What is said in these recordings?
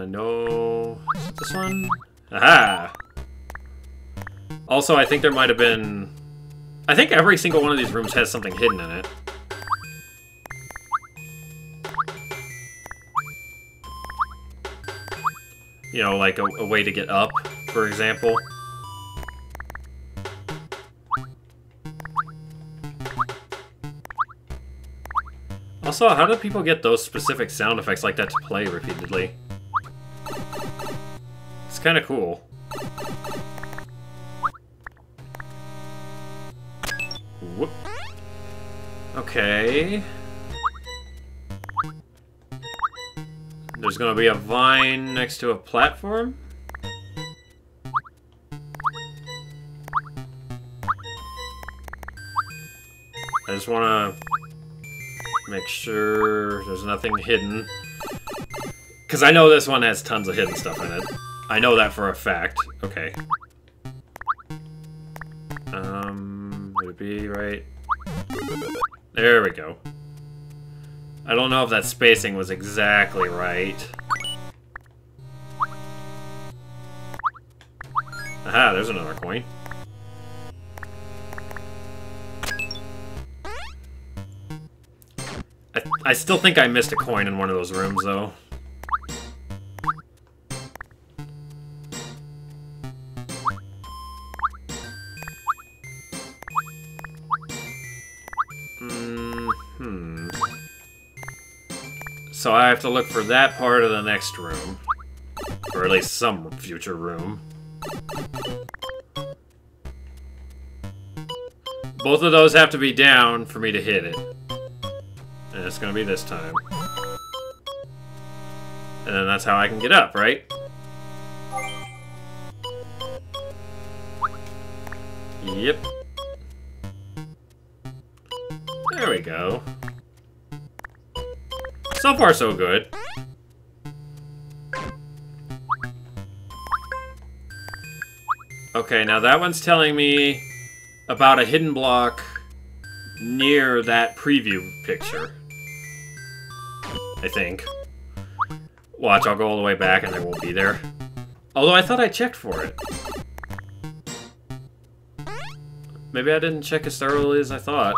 No. Is it this one? Aha! Also, I think there might have been... I think every single one of these rooms has something hidden in it. You know, like a way to get up, for example. Also, how do people get those specific sound effects like that to play repeatedly? It's kind of cool. Whoop. Okay. There's gonna be a vine next to a platform? I just wanna make sure there's nothing hidden. Because I know this one has tons of hidden stuff in it. I know that for a fact. Okay. Would it be right? There we go. I don't know if that spacing was exactly right. Aha, there's another coin. I still think I missed a coin in one of those rooms, though. So I have to look for that part of the next room. Or at least some future room. Both of those have to be down for me to hit it. And it's gonna be this time. And then that's how I can get up, right? Yep. There we go. So far, so good. Okay, now that one's telling me about a hidden block near that preview picture. I think. Watch, I'll go all the way back and it won't be there. Although I thought I checked for it. Maybe I didn't check as thoroughly as I thought.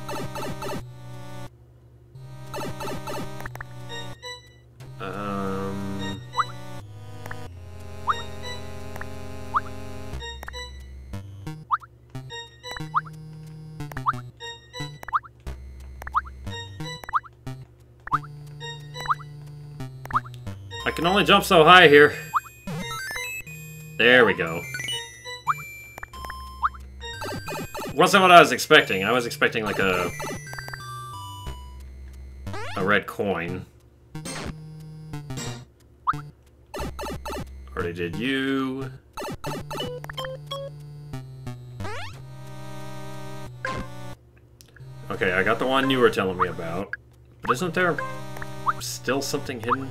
I can only jump so high here. There we go. Wasn't what I was expecting. I was expecting like a red coin. Already did you. Okay, I got the one you were telling me about. But isn't there still something hidden?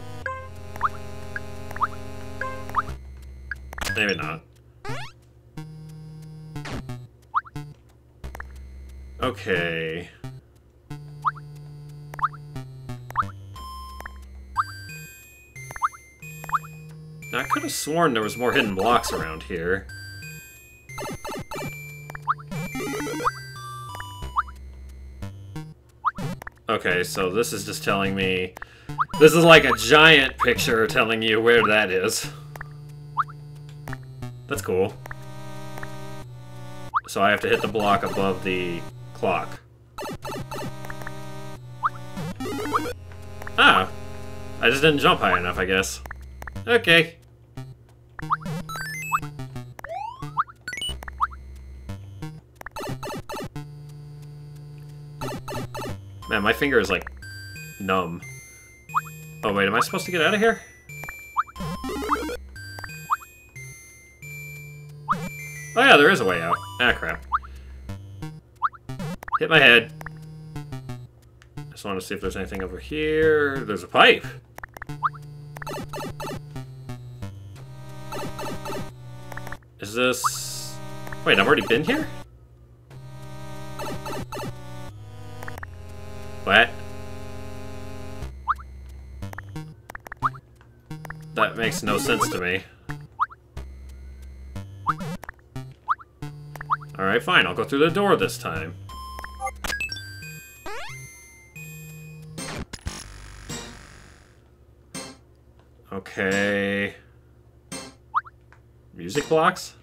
Maybe not. Okay. Now, I could have sworn there was more hidden blocks around here. Okay, so this is just telling me... This is like a giant picture telling you where that is. That's cool. So I have to hit the block above the clock. Ah! I just didn't jump high enough, I guess. Okay. Man, my finger is like numb. Oh wait, am I supposed to get out of here? Oh yeah, there is a way out. Ah, crap. Hit my head. Just want to see if there's anything over here. There's a pipe. Is this... Wait, I've already been here? What? That makes no sense to me. Alright, fine. I'll go through the door this time. Okay. Music blocks?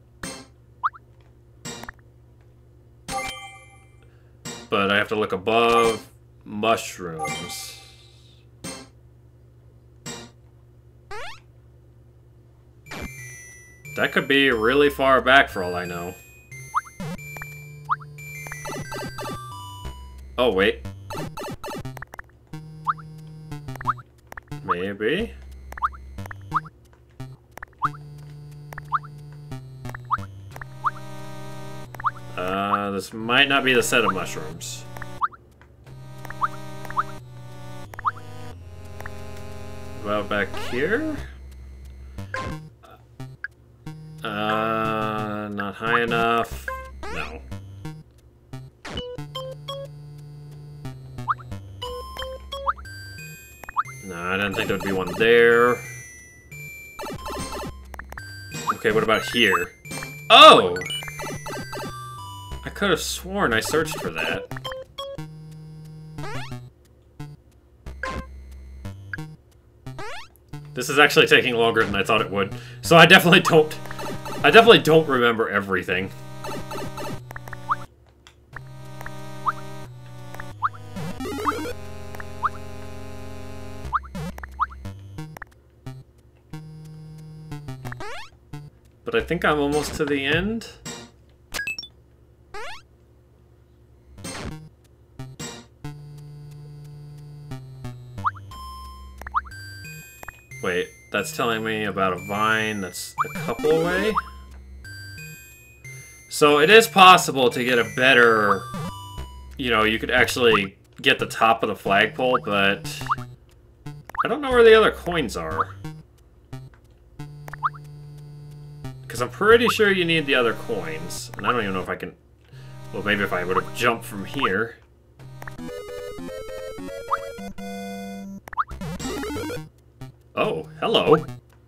But I have to look above mushrooms. That could be really far back for all I know. Oh, wait. Maybe? This might not be the set of mushrooms. About back here? Not high enough. No. No, I didn't think there'd be one there. Okay, what about here? Oh! I could have sworn I searched for that. This is actually taking longer than I thought it would. So I definitely don't remember everything. But I think I'm almost to the end. Wait, that's telling me about a vine that's a couple away? So it is possible to get a better... You know, you could actually get the top of the flagpole, but... I don't know where the other coins are. Because I'm pretty sure you need the other coins. And I don't even know if I can... Well, maybe if I would have jumped from here. Oh, hello.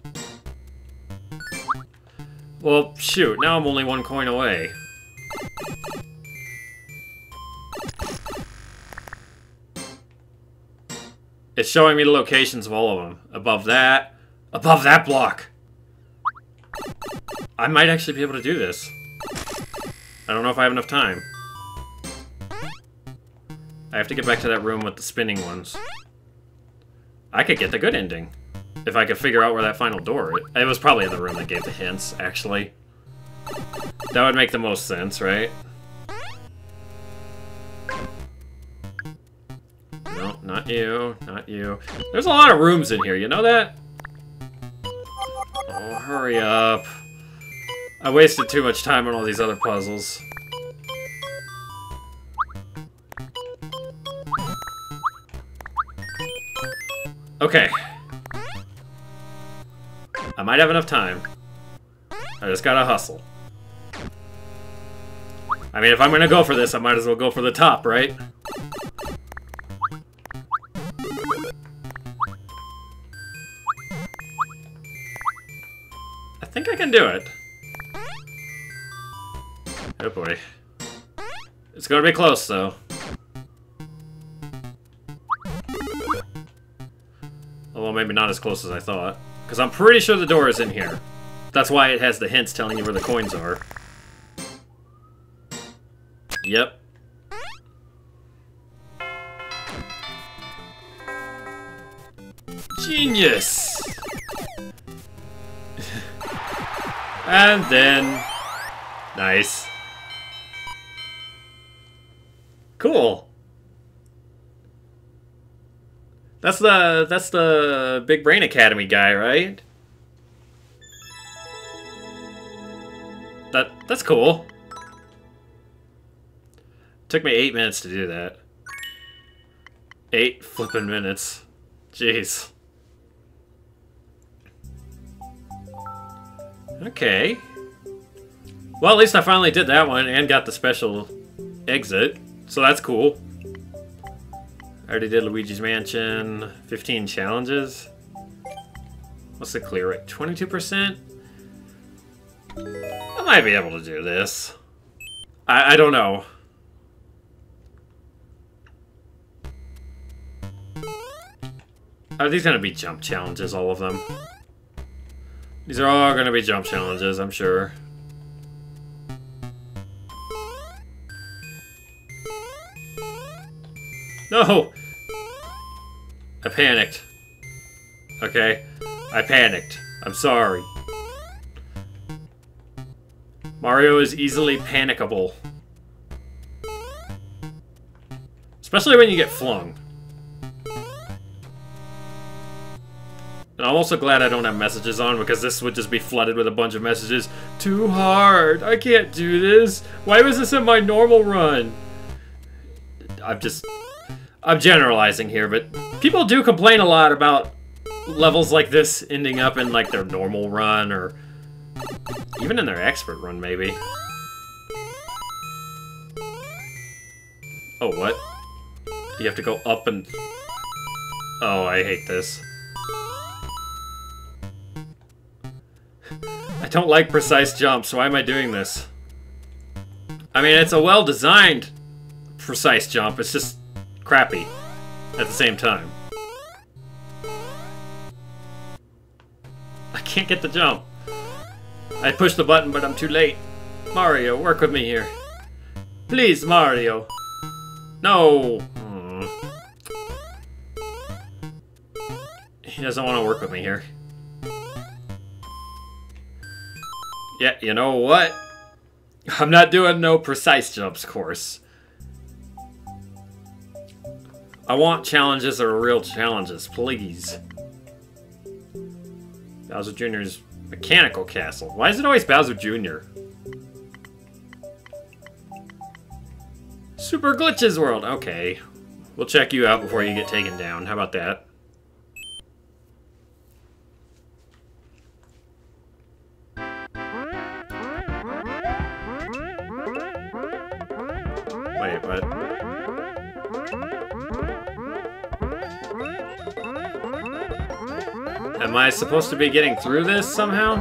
Well, shoot, now I'm only one coin away. It's showing me the locations of all of them. Above that block. I might actually be able to do this. I don't know if I have enough time. I have to get back to that room with the spinning ones. I could get the good ending. If I could figure out where that final door is. It was probably in the room that gave the hints, actually. That would make the most sense, right? No, not you. Not you. There's a lot of rooms in here, you know that? Oh, hurry up. I wasted too much time on all these other puzzles. Okay. I might have enough time. I just gotta hustle. I mean, if I'm gonna go for this, I might as well go for the top, right? I think I can do it. Oh boy. It's gonna be close, though. Well, maybe not as close as I thought. Because I'm pretty sure the door is in here. That's why it has the hints telling you where the coins are. Yep. Genius! And then... Nice. Cool. That's the Big Brain Academy guy, right? That's cool. Took me 8 minutes to do that. 8 flippin' minutes. Jeez. Okay. Well, at least I finally did that one and got the special exit. So that's cool. I already did Luigi's Mansion. 15 challenges. What's the clear rate? 22%? I might be able to do this. I don't know. Are these gonna be jump challenges, all of them? These are all gonna be jump challenges, I'm sure. No! I panicked. Okay? I panicked. I'm sorry. Mario is easily panicable. Especially when you get flung. And I'm also glad I don't have messages on, because this would just be flooded with a bunch of messages. Too hard! I can't do this! Why was this in my normal run? I'm generalizing here, but people do complain a lot about levels like this ending up in like their normal run, or even in their expert run, maybe. Oh, what? You have to go up and... Oh, I hate this. I don't like precise jumps. Why am I doing this? I mean, it's a well-designed precise jump. It's just crappy at the same time. I can't get the jump. I pushed the button, but I'm too late. Mario, work with me here. Please, Mario. No. He doesn't want to work with me here. Yeah, you know what? I'm not doing no precise jumps course. I want challenges that are real challenges, please. Bowser Jr.'s Mechanical Castle. Why is it always Bowser Jr.? Super Glitches World. Okay. We'll check you out before you get taken down. How about that? Wait, what? Am I supposed to be getting through this somehow?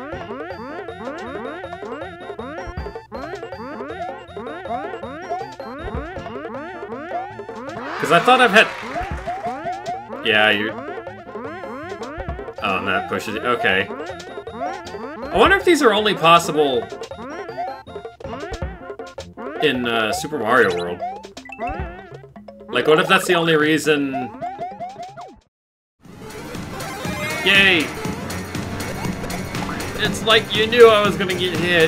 Because I thought I've had... Yeah, you... Oh, and that pushes it. Okay. I wonder if these are only possible in Super Mario World. Like, what if that's the only reason... Yay! It's like you knew I was gonna get hit.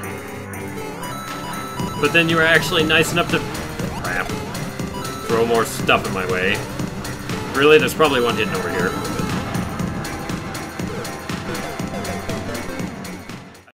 But then you were actually nice enough to... Crap. Throw more stuff in my way. Really? There's probably one hidden over here.